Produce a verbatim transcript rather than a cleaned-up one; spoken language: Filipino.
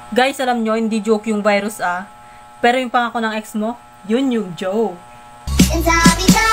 Guys, alam nyo, hindi joke yung virus ah. Pero yung pangako ng ex mo, yun yung joke.